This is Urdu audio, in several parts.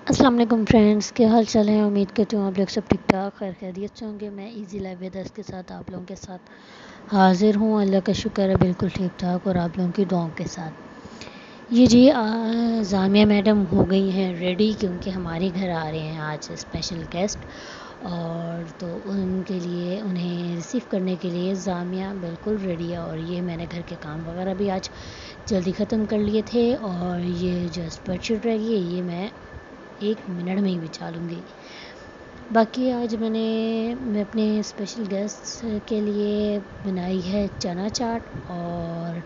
السلام علیکم فرینڈس، کیا حال چال ہے؟ امید کرتی ہوں آپ لوگ سب ٹھیک ٹھاک خیر خیریت سے ہوں گے۔ میں ایزی لائف ویدرس کے ساتھ آپ لوگوں کے ساتھ حاضر ہوں۔ اللہ کا شکر ہے بالکل ٹھیک ٹھاک، اور آپ لوگوں کی دعاؤں کے ساتھ۔ یہ جی زامیہ میڈم ہو گئی ہیں ریڈی، کیونکہ ہمارے گھر آ رہے ہیں آج اسپیشل گیسٹ، اور تو ان کے لیے انہیں ریسیو کرنے کے لیے زامیہ بالکل ریڈی ہے۔ اور یہ میں نے گھر کے کام وغیرہ بھی آج جلدی ختم کر لیے تھے، اور یہ جسٹ بیڈ شیٹ رہ گئی، یہ میں 1 منٹ میں ہی بچھا لوں گی۔ باقی آج میں نے اپنے اسپیشل گیسٹ کے لیے بنائی ہے چنا چاٹ اور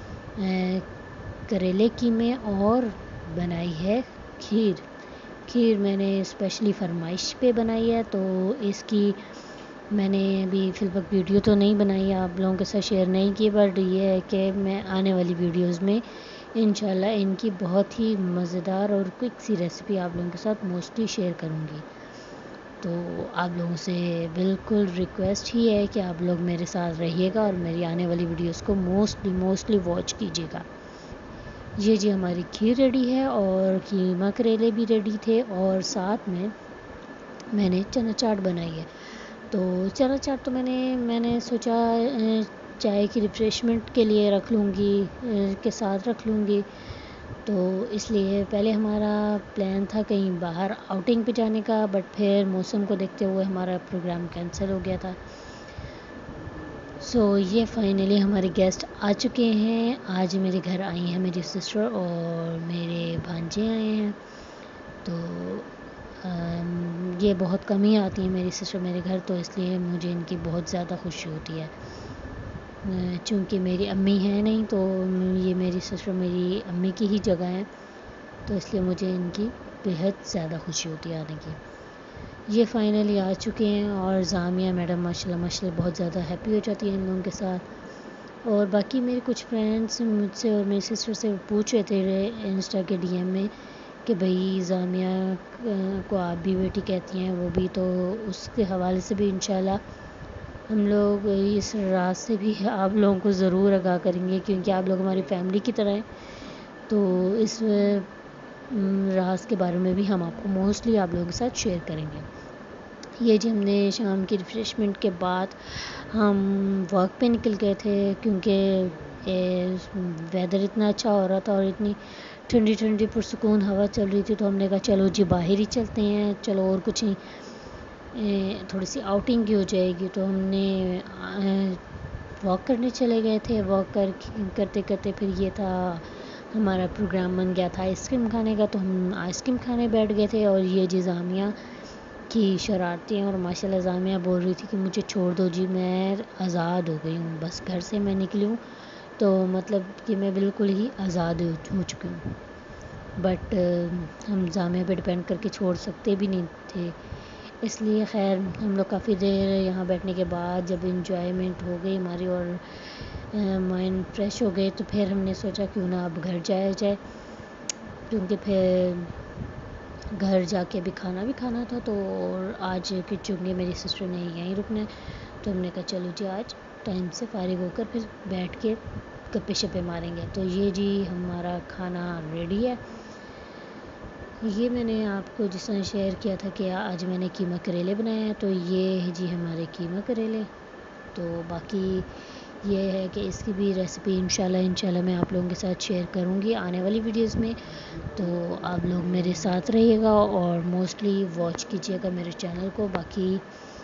کریلے قیمے، اور بنائی ہے کھیر میں نے اسپیشلی فرمائش پہ بنائی ہے، تو اس کی میں نے ابھی فی الوقت ویڈیو تو نہیں بنائی ہے، آپ لوگوں کے ساتھ شیئر نہیں کی، بٹ یہ ہے کہ میں آنے والی ویڈیوز میں انشاءاللہ ان کی بہت ہی مزیدار اور کوئک سی ریسیپی آپ لوگوں کے ساتھ موسٹلی شیئر کروں گی۔ تو آپ لوگوں سے بالکل ریکویسٹ ہی ہے کہ آپ لوگ میرے ساتھ رہیے گا اور میری آنے والی ویڈیوز کو موسٹلی واچ کیجیے گا۔ یہ جی ہماری کھیر ریڈی ہے، اور قیمہ کریلے بھی ریڈی تھے، اور ساتھ میں نے چنا چاٹ بنائی ہے۔ تو چنا چاٹ تو میں نے سوچا چائے کی ریفریشمنٹ کے لیے رکھ لوں گی، کے ساتھ رکھ لوں گی، تو اس لیے پہلے ہمارا پلان تھا کہیں باہر آؤٹنگ پہ جانے کا، بٹ پھر موسم کو دیکھتے ہوئے ہمارا پروگرام کینسل ہو گیا تھا۔ یہ فائنلی ہمارے گیسٹ آ چکے ہیں۔ آج میرے گھر آئی ہیں میری سسٹر اور میرے بھانجے آئے ہیں، تو یہ بہت کم ہی آتی ہیں میری سسٹر میرے گھر، تو اس لیے مجھے ان کی بہت زیادہ خوشی ہوتی ہے۔ چونکہ میری امی ہیں نہیں، تو یہ میری سسٹر میری امی کی ہی جگہ ہیں، تو اس لیے مجھے ان کی بہت زیادہ خوشی ہوتی ہے آنے کی۔ یہ فائنلی آ چکے ہیں، اور زامیہ میڈم ماشاءاللہ بہت زیادہ ہیپی ہو جاتی ہیں ان لوگوں کے ساتھ۔ اور باقی میری کچھ فرینڈس مجھ سے اور میری سسٹر سے پوچھ رہے تھے انسٹا کے ڈی ایم میں کہ بھئی زامیہ کو آپ بھی بیٹی کہتی ہیں، وہ بھی، تو اس کے حوالے سے بھی انشاءاللہ ہم لوگ اس راز سے بھی آپ لوگوں کو ضرور آگاہ کریں گے، کیونکہ آپ لوگ ہماری فیملی کی طرح ہیں، تو اس راز کے بارے میں بھی ہم آپ کو موسٹلی آپ لوگوں کے ساتھ شیئر کریں گے۔ یہ جی ہم نے شام کی ریفریشمنٹ کے بعد ہم واک پہ نکل گئے تھے، کیونکہ ویدر اتنا اچھا ہو رہا تھا اور اتنی ٹھنڈی ٹھنڈی پرسکون ہوا چل رہی تھی، تو ہم نے کہا چلو جی باہر ہی چلتے ہیں، چلو اور کچھ تھوڑی سی آؤٹنگ کی ہو جائے گی، تو ہم نے واک کرنے چلے گئے تھے۔ واک کرتے کرتے پھر یہ تھا ہمارا پروگرام بن گیا تھا آئس کریم کھانے کا، تو ہم آئس کریم کھانے بیٹھ گئے تھے۔ اور یہ جی زامیہ کی شرارتیں، اور ماشاءاللہ زامیہ بول رہی تھی کہ مجھے چھوڑ دو جی، میں آزاد ہو گئی ہوں، بس گھر سے میں نکلی ہوں تو مطلب کہ میں بالکل ہی آزاد ہو چکی ہوں، بٹ ہم زامیہ پہ ڈپینڈ کر کے چھوڑ سکتے بھی نہیں تھے، اس لیے خیر ہم لوگ کافی دیر یہاں بیٹھنے کے بعد جب انجوائمنٹ ہو گئی ہماری اور مائنڈ فریش ہو گئے، تو پھر ہم نے سوچا کیوں نہ اب گھر جایا جائے، کیونکہ پھر گھر جا کے بھی کھانا تھا، تو آج چونکہ میری سسٹر نے یہیں رکنا ہے، تو ہم نے کہا چلو جی آج ٹائم سے فارغ ہو کر پھر بیٹھ کے گپے شپے ماریں گے۔ تو یہ جی ہمارا کھانا ریڈی ہے۔ یہ میں نے آپ کو جس طرح شیئر کیا تھا کہ آج میں نے قیمہ کریلے بنائے ہیں، تو یہ ہے جی ہمارے قیمہ کریلے۔ تو باقی یہ ہے کہ اس کی بھی ریسیپی انشاءاللہ میں آپ لوگوں کے ساتھ شیئر کروں گی آنے والی ویڈیوز میں، تو آپ لوگ میرے ساتھ رہیے گا اور موسٹلی واچ کیجیے گا میرے چینل کو۔ باقی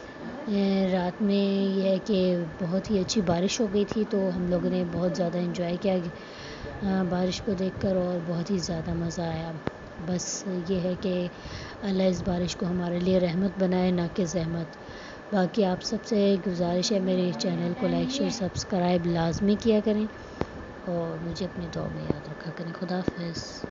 رات میں یہ ہے کہ بہت ہی اچھی بارش ہو گئی تھی، تو ہم لوگوں نے بہت زیادہ انجوائے کیا بارش کو دیکھ کر، اور بہت ہی زیادہ مزہ آیا۔ بس یہ ہے کہ اللہ اس بارش کو ہمارے لیے رحمت بنائے، نہ کہ زحمت۔ باقی آپ سب سے گزارش ہے میرے چینل کو لائک شیئر سبسکرائب لازمی کیا کریں، اور مجھے اپنی دعا میں یاد رکھا کریں۔ خدا حافظ۔